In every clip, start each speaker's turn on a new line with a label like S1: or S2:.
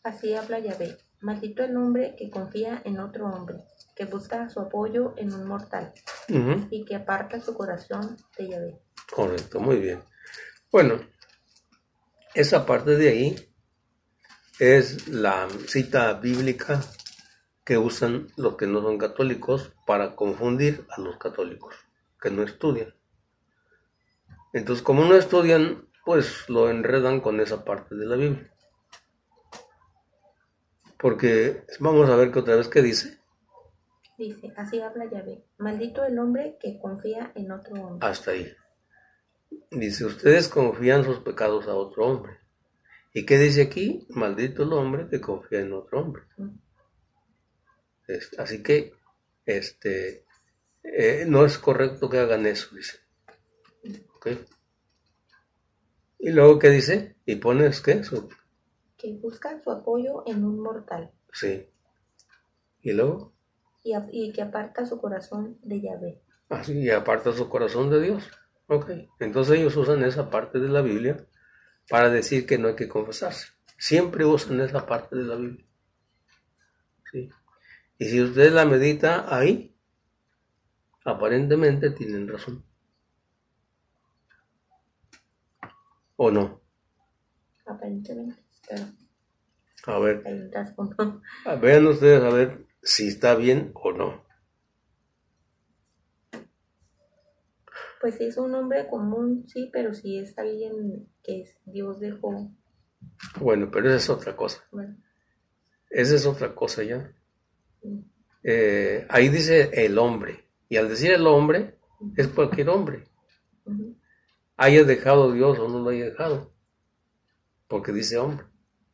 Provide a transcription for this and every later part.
S1: Así habla Yahvé. Maldito el hombre que confía en otro hombre, que busca su apoyo en un mortal y que aparta su corazón de Yahvé.
S2: Correcto, muy bien. Bueno, esa parte de ahí es la cita bíblica que usan los que no son católicos para confundir a los católicos que no estudian. Entonces, como no estudian, pues lo enredan con esa parte de la Biblia. Porque vamos a ver que otra vez qué dice.
S1: Dice, así habla Yahvé. Maldito el hombre que confía en otro hombre.
S2: Hasta ahí. Dice, ustedes confían sus pecados a otro hombre. ¿Y qué dice aquí? Maldito el hombre que confía en otro hombre. Así que no es correcto que hagan eso, dice. ¿Okay? Y luego, ¿qué dice? Y pones, ¿qué?
S1: Que busca su apoyo en un mortal.
S2: Sí. ¿Y luego?
S1: Y que aparta su corazón de Yahvé.
S2: Así, y aparta su corazón de Dios. Ok. Entonces ellos usan esa parte de la Biblia para decir que no hay que confesarse. Siempre usan esa parte de la Biblia. ¿Sí? Y si usted la medita ahí, aparentemente tienen razón. ¿O no?
S1: Aparentemente, pero
S2: A ver,
S1: hay un trasfondo.
S2: vean ustedes a ver si está bien o no.
S1: Pues si es un hombre común, sí, pero si es alguien que Dios dejó.
S2: Bueno, pero esa es otra cosa.
S1: Bueno.
S2: Esa es otra cosa ya. Ahí dice el hombre. Y al decir el hombre, es cualquier hombre. Haya dejado Dios o no lo haya dejado. Porque dice hombre.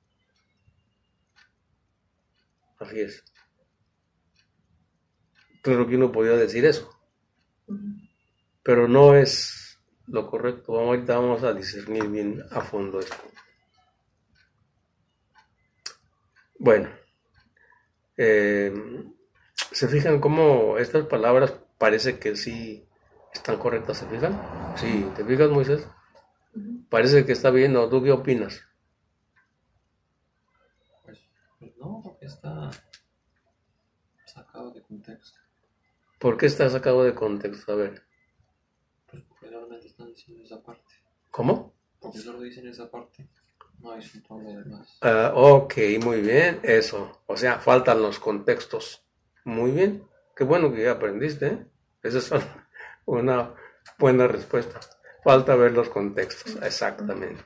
S2: Así es. Claro que uno podía decir eso. Pero no es lo correcto. Ahorita vamos a discernir bien a fondo esto. Bueno. ¿Se fijan cómo estas palabras parece que sí están correctas? ¿Se fijan? Sí, ¿te fijas, Moisés? Parece que está bien, ¿no? ¿Tú qué opinas?
S3: Pues no, porque está sacado de contexto.
S2: ¿Por qué está sacado de contexto? A ver.
S3: Pues porque solamente están diciendo esa parte.
S2: ¿Cómo?
S3: Porque solo dicen esa parte. No dicen todo lo demás.
S2: Ok, muy bien, eso. O sea, faltan los contextos. Muy bien. Qué bueno que ya aprendiste, ¿eh? Esa es una buena respuesta. Falta ver los contextos, exactamente.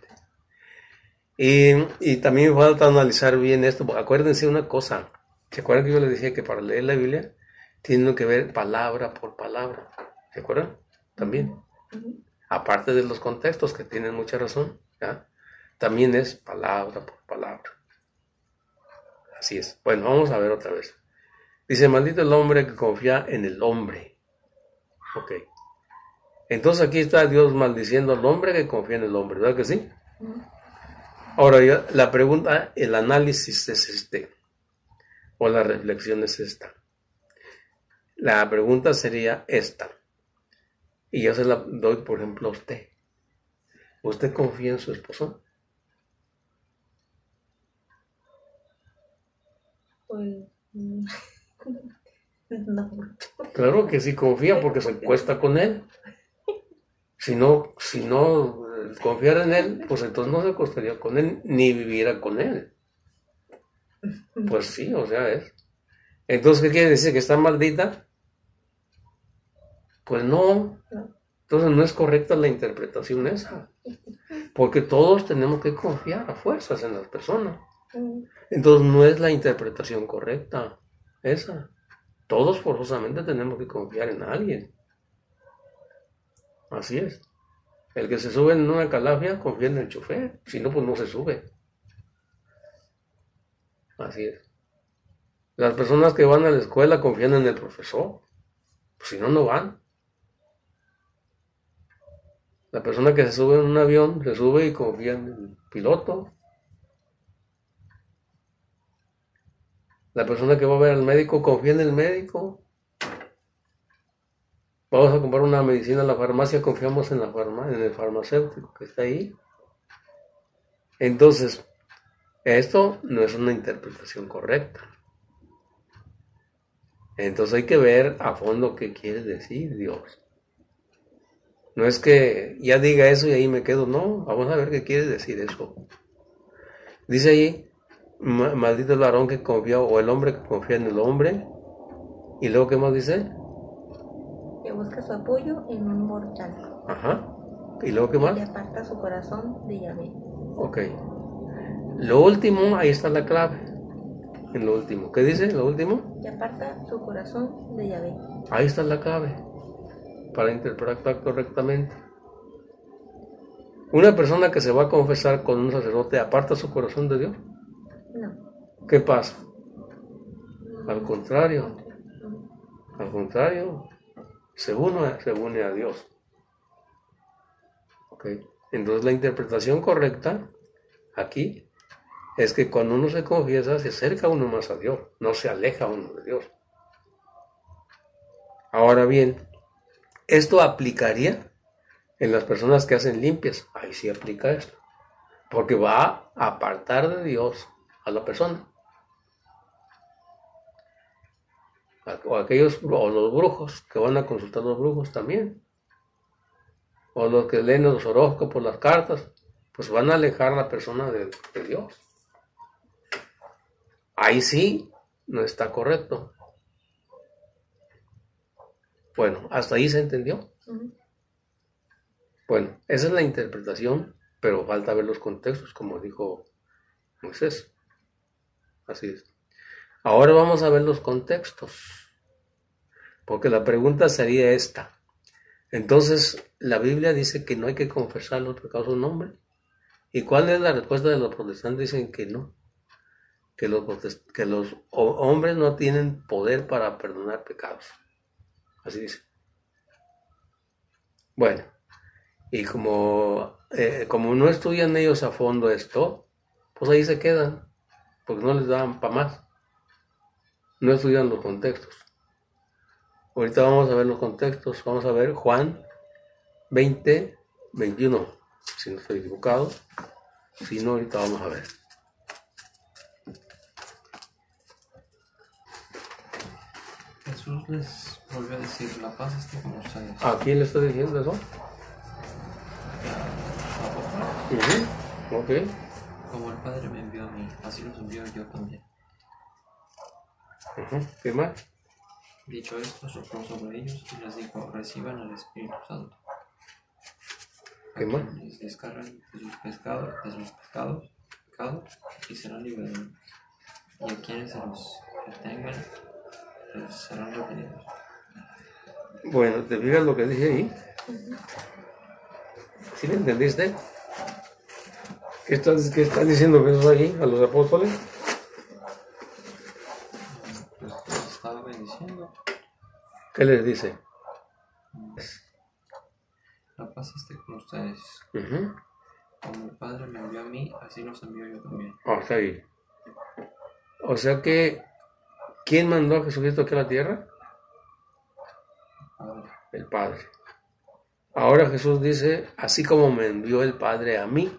S2: Y también falta analizar bien esto. Acuérdense una cosa. ¿Se acuerdan que yo les decía que para leer la Biblia tienen que ver palabra por palabra? ¿Se acuerdan? También. Aparte de los contextos, que tienen mucha razón, ¿ya? También es palabra por palabra. Así es. Bueno, vamos a ver otra vez. Dice, maldito el hombre que confía en el hombre. Ok. Entonces aquí está Dios maldiciendo al hombre que confía en el hombre, ¿verdad que sí? Ahora, la pregunta, el análisis es o la reflexión es esta. La pregunta sería esta. Y yo se la doy, por ejemplo, a usted. ¿Usted confía en su esposo?
S1: Pues no mucho.
S2: Claro que sí confía porque se acuesta con él. Si no confiara en él, pues entonces no se acostaría con él ni viviera con él. Pues sí, o sea, es. Entonces, ¿qué quiere decir? ¿Que está maldita? Pues no. Entonces no es correcta la interpretación esa. Porque todos tenemos que confiar a fuerzas en las personas. Entonces no es la interpretación correcta esa. Todos forzosamente tenemos que confiar en alguien. Así es. El que se sube en una calafia confía en el chofer. Si no, pues no se sube. Así es. Las personas que van a la escuela confían en el profesor. Pues si no, no van. La persona que se sube en un avión, se sube y confía en el piloto. La persona que va a ver al médico confía en el médico. Vamos a comprar una medicina en la farmacia, confiamos en el farmacéutico que está ahí. Entonces, Esto no es una interpretación correcta. Entonces hay que ver a fondo qué quiere decir Dios. No es que ya diga eso y ahí me quedo, no, vamos a ver qué quiere decir eso. Dice ahí, maldito el varón que confía, o el hombre que confía en el hombre. Y luego, ¿qué más dice?
S1: Que busca su apoyo en un mortal.
S2: Ajá. ¿Y luego qué más?
S1: Y aparta su corazón de Yahvé.
S2: Ok. Lo último, ahí está la clave. En lo último. ¿Qué dice? Lo último.
S1: Y aparta su corazón de Yahvé.
S2: Ahí está la clave. Para interpretar correctamente. Una persona que se va a confesar con un sacerdote, ¿aparta su corazón de Dios?
S1: No.
S2: ¿Qué pasa? Al contrario. Al contrario. Se une a Dios. ¿Ok? Entonces la interpretación correcta aquí es que cuando uno se confiesa se acerca uno más a Dios, no se aleja uno de Dios. Ahora bien, esto aplicaría en las personas que hacen limpias. Ahí sí aplica esto, porque va a apartar de Dios a la persona. O aquellos, o los brujos que van a consultar a los brujos también, o los que leen los horóscopos, las cartas, pues van a alejar a la persona de Dios. Ahí sí no está correcto. Bueno, ¿hasta ahí se entendió? Uh-huh. Bueno, esa es la interpretación, pero falta ver los contextos, como dijo Moisés. Así es. Ahora vamos a ver los contextos, porque la pregunta sería esta. Entonces, la Biblia dice que no hay que confesar los pecados de un hombre. ¿Y cuál es la respuesta de los protestantes? Dicen que no. Que los hombres no tienen poder para perdonar pecados. Así dice. Bueno, y como no estudian ellos a fondo esto, pues ahí se quedan, porque no les dan para más. No estudian los contextos. Ahorita vamos a ver los contextos. Vamos a ver Juan 20, 21, si no estoy equivocado. Si no, ahorita vamos a ver.
S3: Jesús les volvió a decir, la paz esté con ustedes.
S2: ¿A quién le está diciendo eso? Ok.
S3: Como el Padre me envió a mí, así los envío yo también.
S2: ¿Qué más?
S3: Dicho esto, sopló sobre ellos y les dijo, reciban el Espíritu Santo.
S2: ¿Qué más?
S3: Les descargan de sus pecados y serán liberados. Y a quienes se los retengan, les serán retenidos.
S2: Bueno, ¿te fijas lo que dije ahí? ¿Sí me entendiste? ¿Qué están diciendo Jesús ahí a los apóstoles?
S3: Pues les estaba bendiciendo.
S2: ¿Qué les dice?
S3: La paz esté con ustedes. Como el Padre me envió a mí, así los envío yo también.
S2: Está ahí. O sea que, ¿quién mandó a Jesucristo aquí a la tierra? El Padre. Ahora Jesús dice, así como me envió el Padre a mí.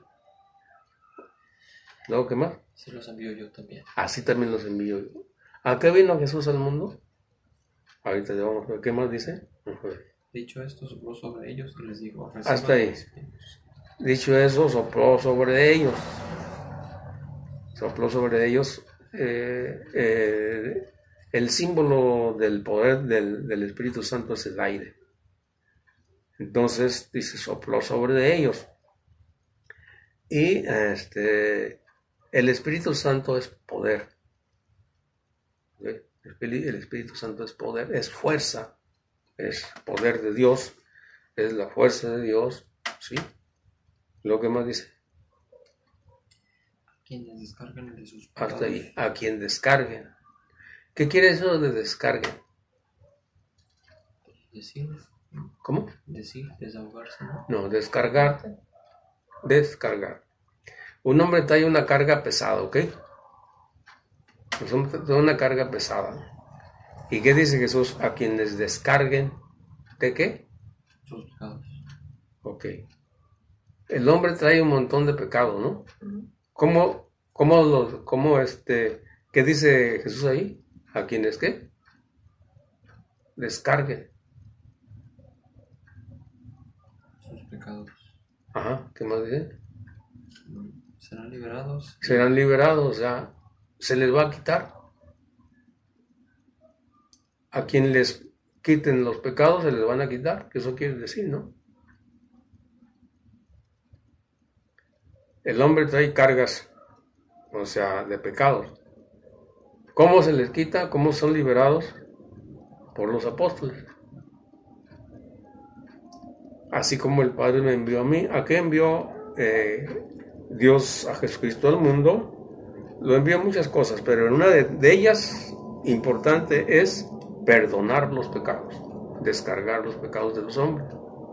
S2: ¿Luego qué más?
S3: Así los envío yo también.
S2: Así también los envío yo. ¿A qué vino Jesús al mundo? Ahorita le vamos a ver. ¿Qué más dice?
S3: Dicho esto, sopló sobre ellos y les dijo,
S2: hasta ahí. Dicho eso, sopló sobre ellos. Sopló sobre ellos. El símbolo del poder del Espíritu Santo es el aire. Entonces dice, sopló sobre ellos. Y el Espíritu Santo es poder. El Espíritu Santo es poder, es fuerza, es poder de Dios, es la fuerza de Dios, ¿sí? Lo que más dice.
S3: A quienes descarguen de sus pecados.
S2: Hasta ahí, a quien descarguen. ¿Qué quiere eso de descarguen?
S3: Decir.
S2: ¿Cómo?
S3: Decir, desahogarse, ¿no?
S2: No, descargar. Descargar. Un hombre trae una carga pesada, ¿ok? Es una carga pesada. ¿Y qué dice Jesús? A quienes descarguen, ¿de qué?
S3: Sus pecados.
S2: Ok. El hombre trae un montón de pecados, ¿no? ¿Cómo ¿Qué dice Jesús ahí? ¿A quienes qué? Descarguen
S3: sus pecados.
S2: Ajá, ¿qué más dice?
S3: Serán liberados.
S2: Serán liberados, o sea, se les va a quitar. A quien les quiten los pecados se les van a quitar, que eso quiere decir, ¿no? El hombre trae cargas, o sea, de pecados. ¿Cómo se les quita? ¿Cómo son liberados? Por los apóstoles. Así como el Padre me envió a mí. ¿A qué envió Dios a Jesucristo al mundo? Lo envió muchas cosas, pero una de ellas importante es perdonar los pecados, descargar los pecados de los hombres.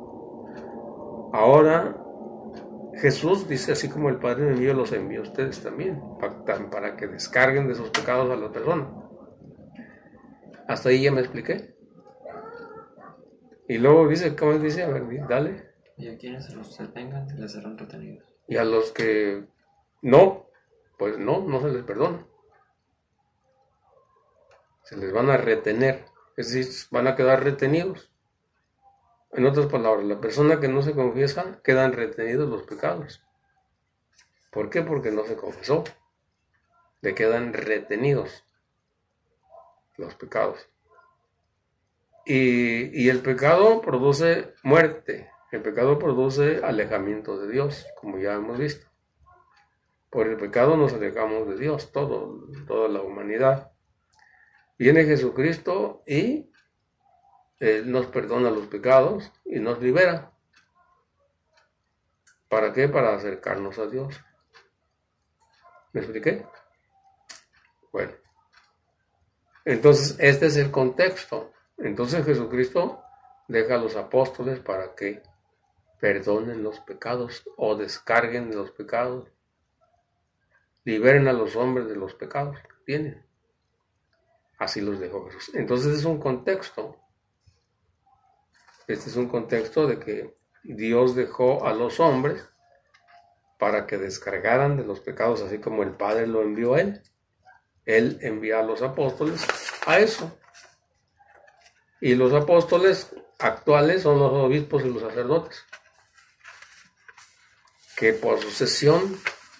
S2: Ahora Jesús dice, así como el Padre me envió, los envió a ustedes también, para que descarguen de sus pecados a la persona. Hasta ahí ya me expliqué. Y luego dice, ¿cómo dice? A ver, dale.
S3: Y a quienes se los detengan, les serán retenidos.
S2: Y a los que no, pues no se les perdona. Se les van a retener, es decir, van a quedar retenidos. En otras palabras, la persona que no se confiesa, quedan retenidos los pecados. ¿Por qué? Porque no se confesó. Le quedan retenidos los pecados. Y el pecado produce muerte. El pecado produce alejamiento de Dios, como ya hemos visto. Por el pecado nos alejamos de Dios, toda la humanidad. Viene Jesucristo y Él nos perdona los pecados y nos libera. ¿Para qué? Para acercarnos a Dios. ¿Me expliqué? Bueno. Entonces, este es el contexto. Entonces Jesucristo deja a los apóstoles para que perdonen los pecados o descarguen de los pecados. Liberen a los hombres de los pecados que tienen. Así los dejó Jesús. Entonces es un contexto. Este es un contexto de que Dios dejó a los hombres para que descargaran de los pecados, así como el Padre lo envió a Él. Él envía a los apóstoles a eso. Y los apóstoles actuales son los obispos y los sacerdotes, que por sucesión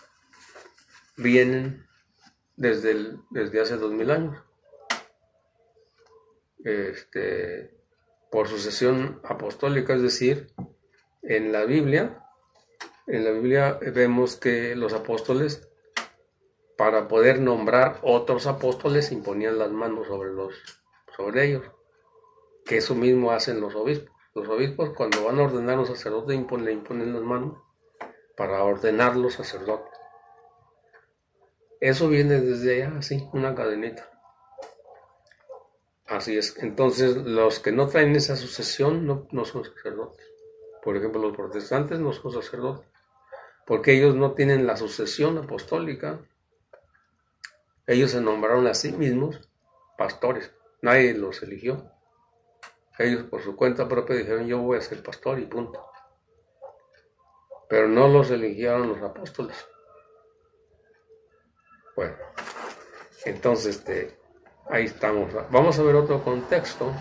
S2: vienen desde hace 2000 años. Por sucesión apostólica, es decir, en la Biblia vemos que los apóstoles, para poder nombrar otros apóstoles, imponían las manos sobre ellos, que eso mismo hacen los obispos. Los obispos, cuando van a ordenar a un sacerdote, le imponen las manos para ordenar los sacerdotes. Eso viene desde allá, así, una cadenita. Así es. Entonces, los que no traen esa sucesión no son sacerdotes. Por ejemplo, los protestantes no son sacerdotes, porque ellos no tienen la sucesión apostólica. Ellos se nombraron a sí mismos pastores. Nadie los eligió. Ellos por su cuenta propia dijeron, yo voy a ser pastor y punto. Pero no los eligieron los apóstoles. Bueno, entonces ahí estamos. Vamos a ver otro contexto.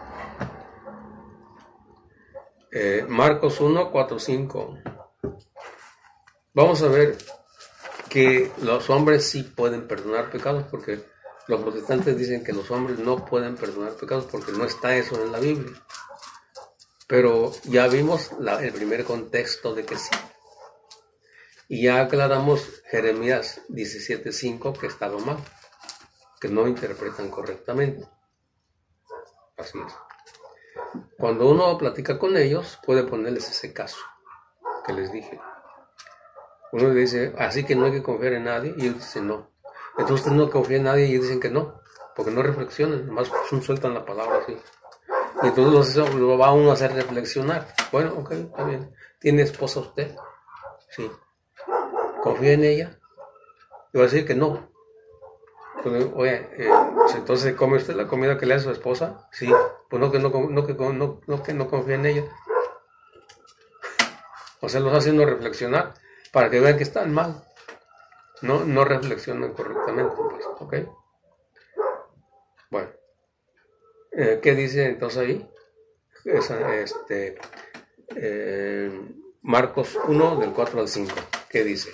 S2: Marcos 1, 4, 5. Vamos a ver que los hombres sí pueden perdonar pecados, porque los protestantes dicen que los hombres no pueden perdonar pecados porque no está eso en la Biblia. Pero ya vimos el primer contexto de que sí. Y ya aclaramos Jeremías 17:5 que estaba mal, que no interpretan correctamente. Así es. Cuando uno platica con ellos, puede ponerles ese caso que les dije. Uno le dice, así que no hay que confiar en nadie, y ellos dicen no. Entonces usted no confía en nadie y ellos dicen que no, porque no reflexionan, nomás sueltan la palabra así. Y entonces lo va uno a hacer reflexionar. Bueno, ok, está bien. ¿Tiene esposa usted? Sí. ¿Confía en ella? Le va a decir que no. Pues, oye, entonces ¿come usted la comida que le hace su esposa? Sí. Pues no que no confía en ella. O sea, los hace uno reflexionar para que vean que están mal. no reflexionan correctamente, pues, ¿ok? Bueno, ¿qué dice entonces ahí? Marcos 1, del 4 al 5, ¿qué dice?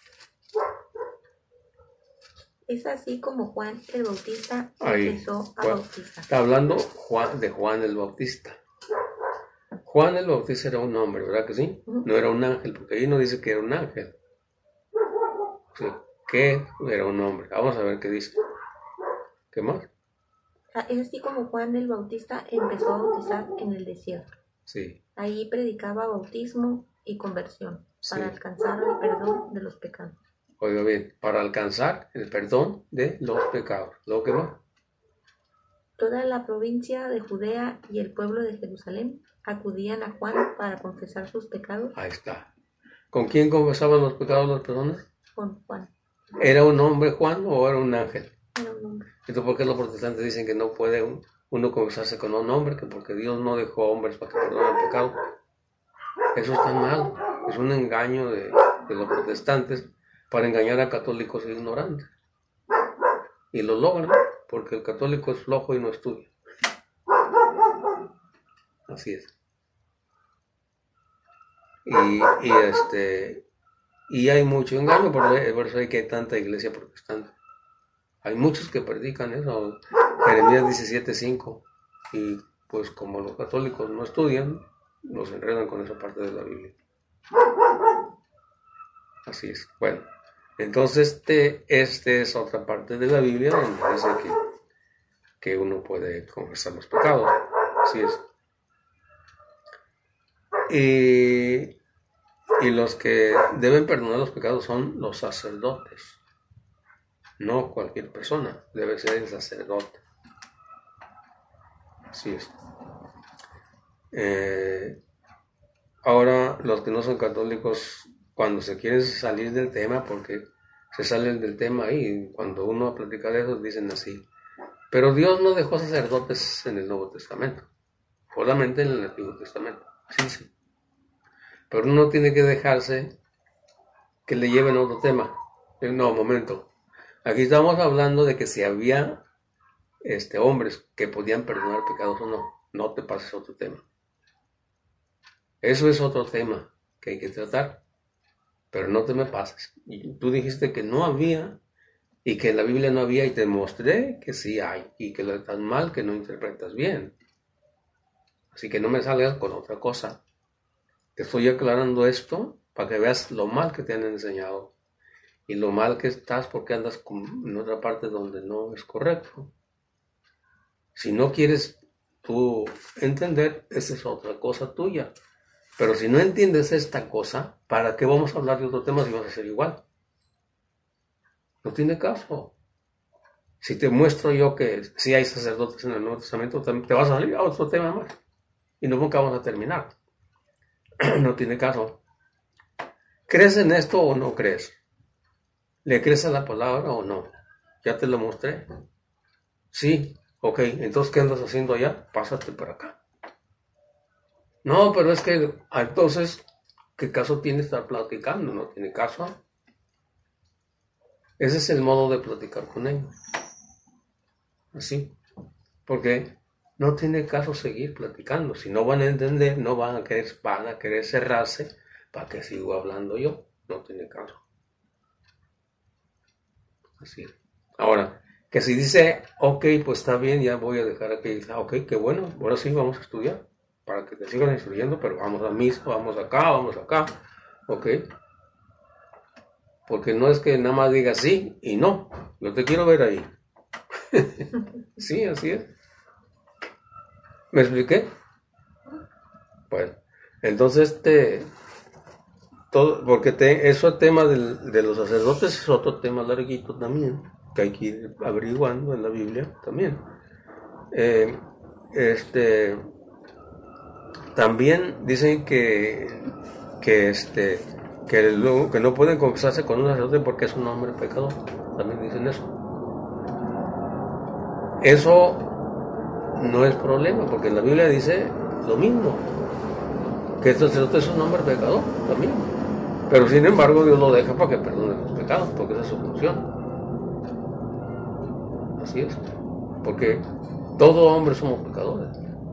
S1: Es así como Juan el Bautista empezó a bautizar.
S2: Está hablando de Juan el Bautista. Juan el Bautista era un hombre, ¿verdad que sí? No era un ángel, porque ahí no dice que era un ángel. Sí, que era un hombre. Vamos a ver qué dice. ¿Qué más?
S1: Es así como Juan el Bautista empezó a bautizar en el desierto.
S2: Sí.
S1: Ahí predicaba bautismo y conversión para alcanzar el perdón de los pecados.
S2: Oiga bien, para alcanzar el perdón de los pecados. ¿Lo que va?
S1: Toda la provincia de Judea y el pueblo de Jerusalén acudían a Juan para confesar sus pecados.
S2: Ahí está. ¿Con quién confesaban los pecados las personas?
S1: Con Juan.
S2: ¿Era un hombre Juan o era un ángel?
S1: Era un hombre.
S2: Entonces, ¿por qué los protestantes dicen que no puede uno confesarse con un hombre? Que porque Dios no dejó hombres para que perdonen el pecado. Eso está mal. Es un engaño de los protestantes para engañar a católicos e ignorantes. Y lo logran, porque el católico es flojo y no estudia. Así es. Y hay mucho engaño, por eso hay que hay tanta iglesia protestante. Hay muchos que predican eso. Jeremías 17:5. Y pues como los católicos no estudian, los enredan con esa parte de la Biblia. Así es. Bueno, entonces este es otra parte de la Biblia donde dice que uno puede confesar los pecados. Así es. Y los que deben perdonar los pecados son los sacerdotes. No cualquier persona, debe ser el sacerdote. Así es. Ahora, los que no son católicos, cuando se quieren salir del tema, porque se salen del tema ahí, cuando uno platica de eso, dicen así. Pero Dios no dejó sacerdotes en el Nuevo Testamento, solamente en el Antiguo Testamento. Sí. Pero uno tiene que dejarse que le lleven a otro tema. No, momento. Aquí estamos hablando de que si había hombres que podían perdonar pecados o no. No te pases a otro tema. Eso es otro tema que hay que tratar. Pero no te me pases. Y tú dijiste que no había y que en la Biblia no había y te mostré que sí hay y que lo estás mal, que no interpretas bien. Así que no me salgas con otra cosa. Te estoy aclarando esto para que veas lo mal que te han enseñado y lo mal que estás porque andas en otra parte donde no es correcto. Si no quieres tú entender, esa es otra cosa tuya. Pero si no entiendes esta cosa, ¿para qué vamos a hablar de otro tema si vas a ser igual? No tiene caso. Si te muestro yo que sí hay sacerdotes en el Nuevo Testamento, te vas a salir a otro tema más. Y nunca vamos a terminar. No tiene caso. ¿Crees en esto o no crees? ¿Le crees a la palabra o no? Ya te lo mostré. Sí, ok. Entonces, ¿qué andas haciendo allá? Pásate por acá. No, pero es que entonces, ¿qué caso tiene estar platicando? No tiene caso. Ese es el modo de platicar con ellos. Así. Porque no tiene caso seguir platicando. Si no van a entender, van a querer cerrarse para que siga hablando yo. No tiene caso. Así. Ahora, que si dice, ok, pues está bien, ya voy a dejar aquí. Ok, qué bueno, ahora sí vamos a estudiar. Para que te sigan instruyendo, pero vamos a misa, vamos acá, ok. Porque no es que nada más diga sí y no. Yo te quiero ver ahí. Sí, así es. ¿Me expliqué? Bueno, entonces porque eso tema de los sacerdotes es otro tema larguito también, que hay que ir averiguando en la Biblia también. También dicen que no pueden confesarse con un sacerdote porque es un hombre pecador. También dicen eso. Eso no es problema, porque en la Biblia dice lo mismo, que el sacerdote es un hombre pecador también. Pero sin embargo Dios lo deja para que perdone los pecados. pecado, porque esa es su función. Así es, porque todo hombre somos pecadores.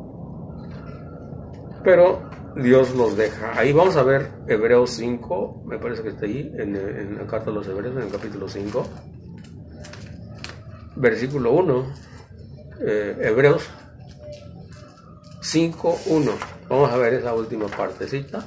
S2: Pero Dios los deja. Ahí vamos a ver Hebreos 5, me parece que está ahí, en la carta de los Hebreos, en el capítulo 5, versículo 1, Hebreos 5:1. Vamos a ver esa última partecita.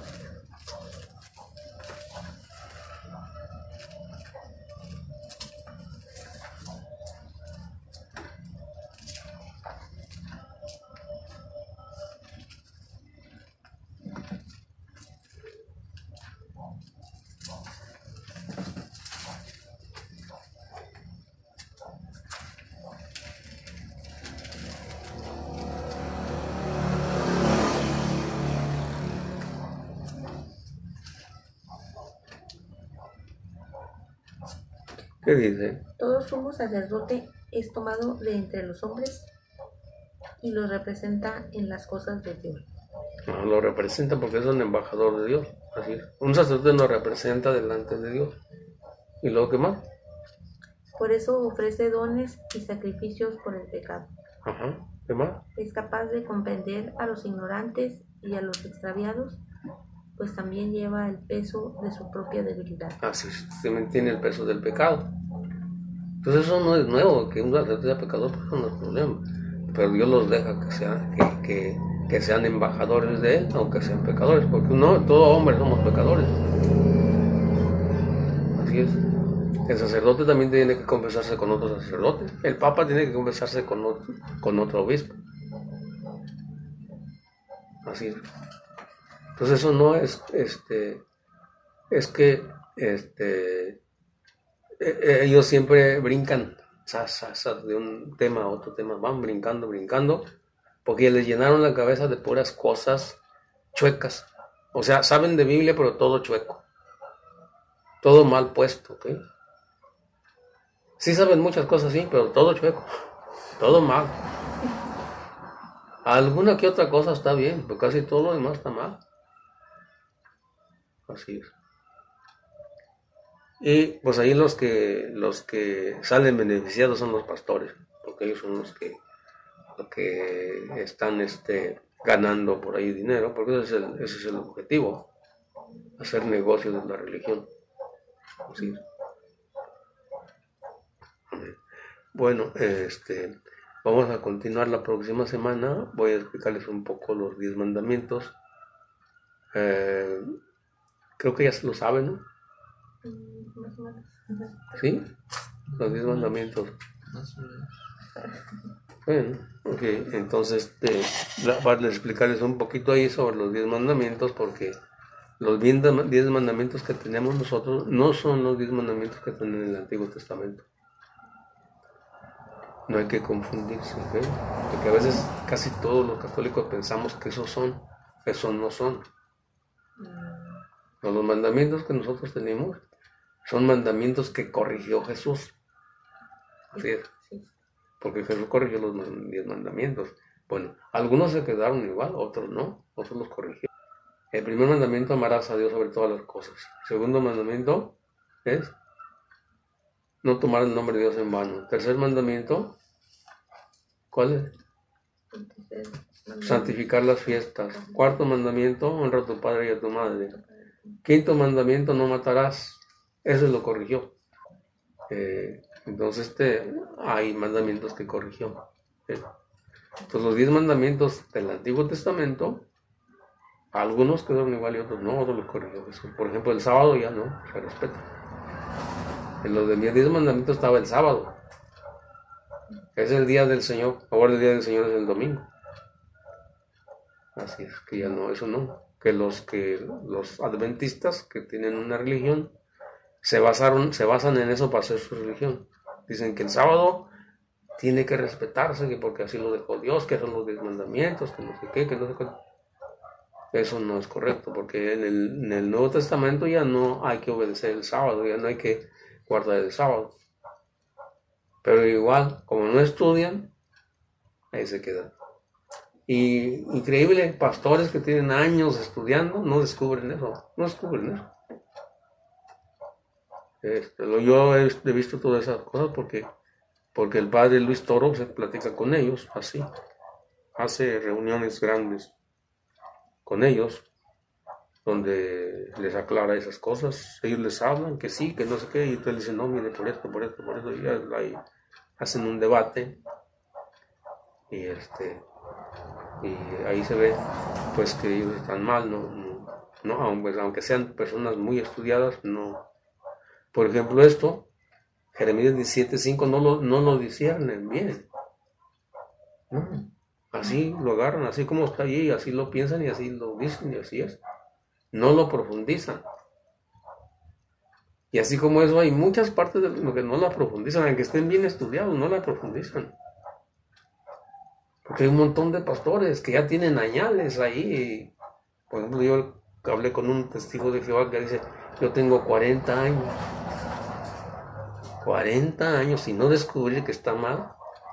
S2: ¿Qué dice?
S1: Todo sumo sacerdote es tomado de entre los hombres y los representa en las cosas de Dios.
S2: No, lo representa porque es un embajador de Dios. Así es. Un sacerdote nos representa delante de Dios. ¿Y luego qué más?
S1: Por eso ofrece dones y sacrificios por el pecado.
S2: Ajá. ¿Qué más?
S1: Es capaz de comprender a los ignorantes y a los extraviados, pues también lleva el peso de su propia debilidad.
S2: Así es. También tiene el peso del pecado. Entonces eso no es nuevo, que un sacerdote sea pecador, pues no es problema. Pero Dios los deja que sean embajadores de Él, aunque sean pecadores, porque no, todo hombre somos pecadores. Así es. El sacerdote también tiene que confesarse con otro sacerdote. El papa tiene que confesarse con otro obispo. Así es. Entonces eso no es, es que, ellos siempre brincan, de un tema a otro tema, van brincando, porque les llenaron la cabeza de puras cosas chuecas. O sea, saben de Biblia, pero todo chueco. Todo mal puesto, ¿ok? Sí saben muchas cosas, sí, pero todo chueco. Todo mal. Alguna que otra cosa está bien, pero casi todo lo demás está mal. Así es. Y pues ahí los que salen beneficiados son los pastores, porque ellos son los que están ganando por ahí dinero, porque ese es el objetivo, hacer negocios de la religión. Así es. Bueno, vamos a continuar la próxima semana. Voy a explicarles un poco los 10 mandamientos. Creo que ya se lo saben, ¿no?
S1: Más o menos.
S2: ¿Sí? Los 10 mandamientos. Bueno, ok, entonces para explicarles un poquito ahí sobre los 10 mandamientos, porque los 10 mandamientos que tenemos nosotros no son los 10 mandamientos que están en el Antiguo Testamento. No hay que confundirse, ¿ok? Porque a veces casi todos los católicos pensamos que esos no son. Los mandamientos que nosotros tenemos son mandamientos que corrigió Jesús. Así es. Porque Jesús corrigió los 10 mandamientos. Bueno, algunos se quedaron igual, otros no, otros los corrigió. El primer mandamiento, amarás a Dios sobre todas las cosas. El segundo mandamiento es no tomar el nombre de Dios en vano. Tercer mandamiento, ¿cuál es? Santificar las fiestas. Cuarto mandamiento, honra a tu padre y a tu madre. Quinto mandamiento, no matarás. Eso lo corrigió. Entonces hay mandamientos que corrigió. Entonces los 10 mandamientos del Antiguo Testamento, algunos quedaron igual y otros no, otros los corrigió Jesús. Por ejemplo, el sábado ya no, se respeta. En los de 10 mandamientos estaba el sábado. Es el día del Señor. Ahora el día del Señor es el domingo. Así es que ya no, eso no. Que los adventistas que tienen una religión se basan en eso para hacer su religión. Dicen que el sábado tiene que respetarse, que porque así lo dejó Dios, que son los 10 mandamientos, que no sé qué, que no sé qué. Eso no es correcto, porque en el Nuevo Testamento ya no hay que obedecer el sábado, ya no hay que guardar el sábado. Pero igual, como no estudian, ahí se quedan. Y increíble, pastores que tienen años estudiando no descubren eso, Yo he visto todas esas cosas porque el padre Luis Toro se platica con ellos, así, hace reuniones grandes con ellos, donde les aclara esas cosas, ellos les hablan, que sí, que no sé qué, y entonces dicen, no, mire, por esto, y ahí hacen un debate, y ahí se ve, pues, que ellos están mal, aunque sean personas muy estudiadas, no. Por ejemplo, Jeremías 17:5 no lo disciernen bien, no, así lo agarran, así como está allí, así lo piensan, y así lo dicen, y así es. No lo profundizan. Y así como eso, hay muchas partes de lo que no la profundizan, aunque estén bien estudiados, no la profundizan. Porque hay un montón de pastores que ya tienen añales ahí. Por ejemplo, yo hablé con un testigo de Jehová que dice, yo tengo 40 años. 40 años y no descubrir que está mal.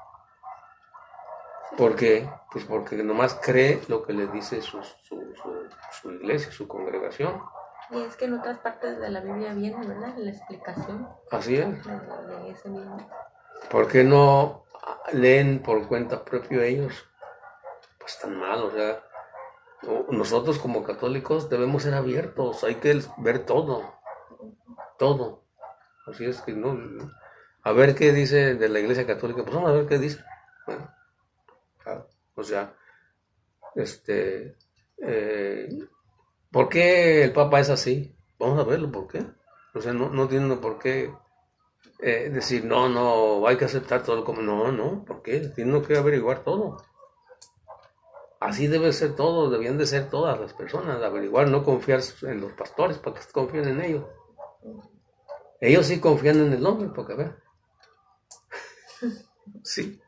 S2: ¿Por qué? Pues porque nomás cree lo que le dice su iglesia, su congregación.
S1: Y es que en otras partes de la Biblia viene, ¿verdad? La explicación.
S2: Así es.
S1: De ese mismo.
S2: ¿Por qué no leen por cuenta propia ellos? Pues tan mal, o sea, nosotros como católicos debemos ser abiertos, hay que ver todo. Así es que no, a ver qué dice de la Iglesia Católica, pues vamos a ver qué dice. Bueno, o sea, ¿por qué el Papa es así? Vamos a verlo, ¿por qué? O sea, no tiene por qué decir, no, hay que aceptar todo como, no, ¿por qué? Tiene que averiguar todo. Así debe ser todo, debían de ser todas las personas, averiguar, no confiar en los pastores, para que confíen en ellos. Ellos sí confían en el hombre, porque vean. Sí.